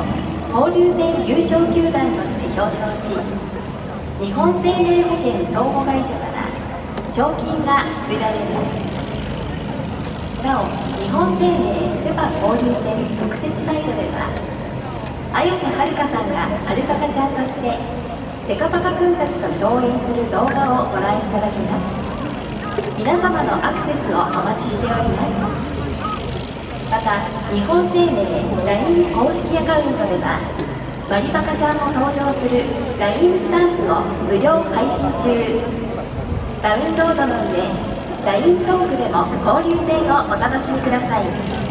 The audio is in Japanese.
を交流戦優勝球団として表彰し、日本生命保険相互会社から賞金が贈られます。なお、日本生命セ・パ交流戦特設サイトでは、綾瀬はるかさんがはるかかちゃんとしてセカパカくんたちと共演する動画をご覧いただけます。皆様のアクセスをお待ちしております。また、日本生命 LINE 公式アカウントでは、マリパカちゃんも登場する LINE スタンプを無料配信中。ダウンロードの上、LINE トークでも交流戦をお楽しみください。